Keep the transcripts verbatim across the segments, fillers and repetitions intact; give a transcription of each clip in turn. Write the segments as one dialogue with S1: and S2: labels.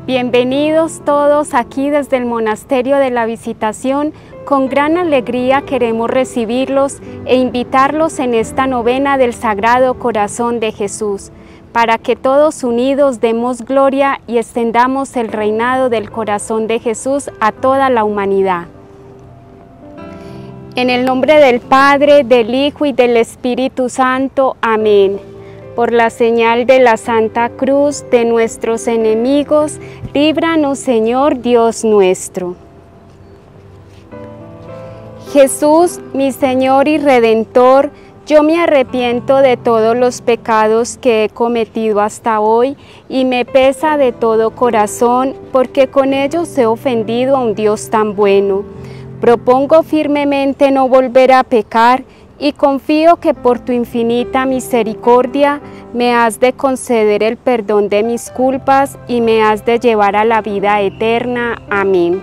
S1: Bienvenidos todos aquí desde el Monasterio de la Visitación. Con gran alegría queremos recibirlos e invitarlos en esta novena del Sagrado Corazón de Jesús, para que todos unidos demos gloria y extendamos el reinado del corazón de Jesús a toda la humanidad. En el nombre del Padre, del Hijo y del Espíritu Santo. Amén. Por la señal de la Santa Cruz de nuestros enemigos, líbranos, Señor Dios nuestro. Jesús, mi Señor y Redentor, yo me arrepiento de todos los pecados que he cometido hasta hoy y me pesa de todo corazón, porque con ellos he ofendido a un Dios tan bueno. Propongo firmemente no volver a pecar y confío que por tu infinita misericordia me has de conceder el perdón de mis culpas y me has de llevar a la vida eterna. Amén.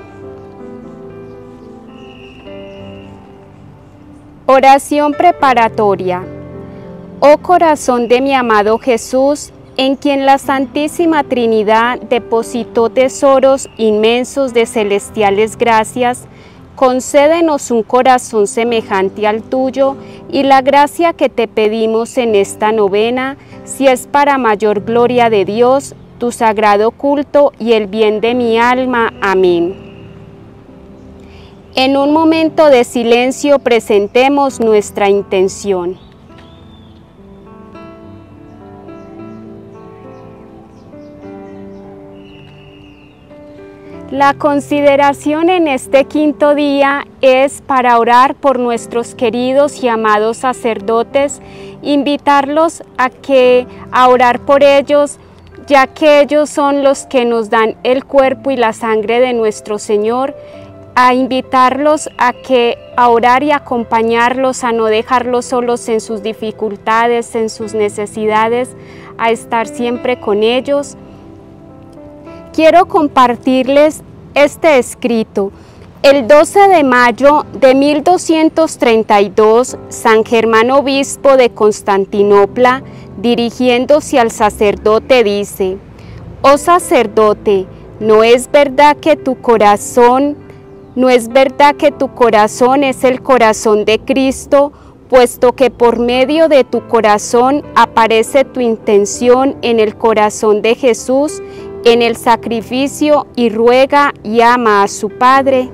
S1: Oración preparatoria. Oh corazón de mi amado Jesús, en quien la Santísima Trinidad depositó tesoros inmensos de celestiales gracias, concédenos un corazón semejante al tuyo y la gracia que te pedimos en esta novena, si es para mayor gloria de Dios, tu sagrado culto y el bien de mi alma. Amén. En un momento de silencio presentemos nuestra intención. La consideración en este quinto día es para orar por nuestros queridos y amados sacerdotes, invitarlos a que a orar por ellos, ya que ellos son los que nos dan el cuerpo y la sangre de nuestro Señor, a invitarlos a que a orar y acompañarlos, a no dejarlos solos en sus dificultades, en sus necesidades, a estar siempre con ellos. Quiero compartirles este escrito. El doce de mayo de mil doscientos treinta y dos, San Germán Obispo de Constantinopla, dirigiéndose al sacerdote, dice: Oh sacerdote, ¿no es verdad que tu corazón, no es verdad que tu corazón es el corazón de Cristo, puesto que por medio de tu corazón aparece tu intención en el corazón de Jesús, en el sacrificio, y ruega y ama a su Padre?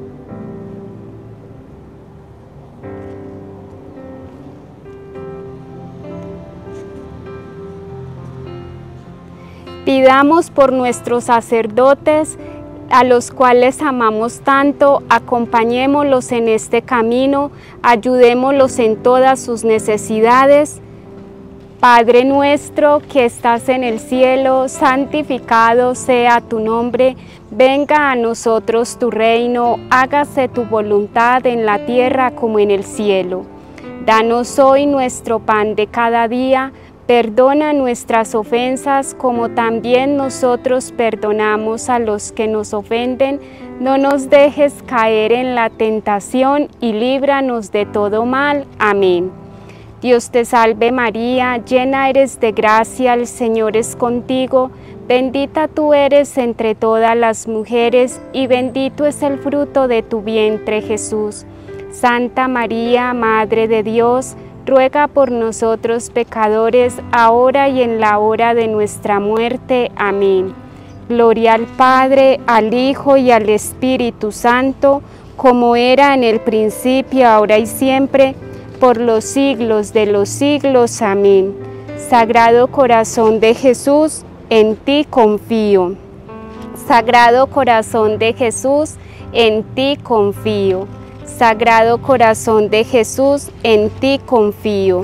S1: Pidamos por nuestros sacerdotes, a los cuales amamos tanto, acompañémoslos en este camino, ayudémoslos en todas sus necesidades. Padre nuestro que estás en el cielo, santificado sea tu nombre, venga a nosotros tu reino, hágase tu voluntad en la tierra como en el cielo. Danos hoy nuestro pan de cada día, perdona nuestras ofensas como también nosotros perdonamos a los que nos ofenden, no nos dejes caer en la tentación y líbranos de todo mal. Amén. Dios te salve María, llena eres de gracia, el Señor es contigo, bendita tú eres entre todas las mujeres y bendito es el fruto de tu vientre Jesús. Santa María, Madre de Dios, ruega por nosotros pecadores, ahora y en la hora de nuestra muerte. Amén. Gloria al Padre, al Hijo y al Espíritu Santo, como era en el principio, ahora y siempre, por los siglos de los siglos. Amén. Sagrado Corazón de Jesús, en ti confío. Sagrado Corazón de Jesús, en ti confío. Sagrado Corazón de Jesús, en ti confío.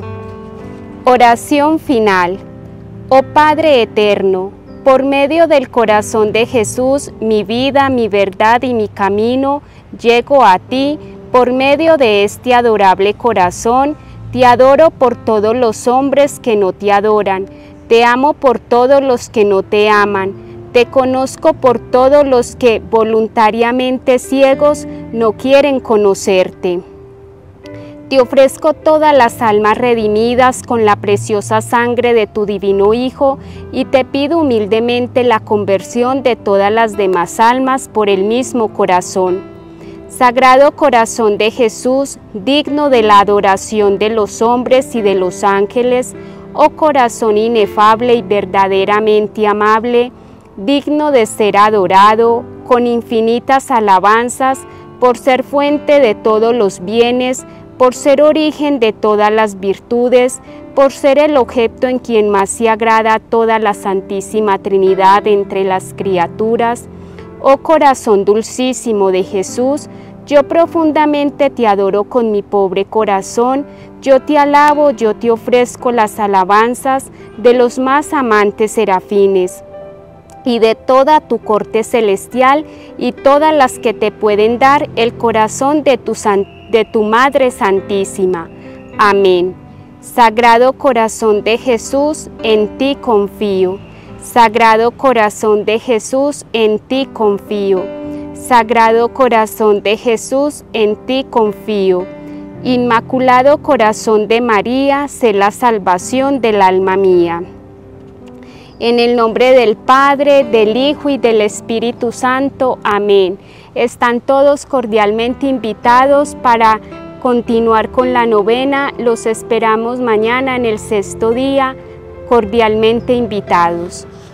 S1: Oración final. Oh Padre eterno, por medio del corazón de Jesús, mi vida, mi verdad y mi camino, llego a ti. Por medio de este adorable corazón, te adoro por todos los hombres que no te adoran, te amo por todos los que no te aman, te conozco por todos los que, voluntariamente ciegos, no quieren conocerte. Te ofrezco todas las almas redimidas con la preciosa sangre de tu divino Hijo y te pido humildemente la conversión de todas las demás almas por el mismo corazón. Sagrado Corazón de Jesús, digno de la adoración de los hombres y de los ángeles, oh corazón inefable y verdaderamente amable, digno de ser adorado, con infinitas alabanzas, por ser fuente de todos los bienes, por ser origen de todas las virtudes, por ser el objeto en quien más se agrada toda la Santísima Trinidad entre las criaturas. Oh corazón dulcísimo de Jesús, yo profundamente te adoro con mi pobre corazón, yo te alabo, yo te ofrezco las alabanzas de los más amantes serafines y de toda tu corte celestial y todas las que te pueden dar el corazón de tu, de tu Madre Santísima. Amén. Sagrado Corazón de Jesús, en ti confío. Sagrado Corazón de Jesús, en ti confío. Sagrado Corazón de Jesús, en ti confío. Inmaculado Corazón de María, sé la salvación del alma mía. En el nombre del Padre, del Hijo y del Espíritu Santo. Amén. Están todos cordialmente invitados para continuar con la novena. Los esperamos mañana en el sexto día, cordialmente invitados.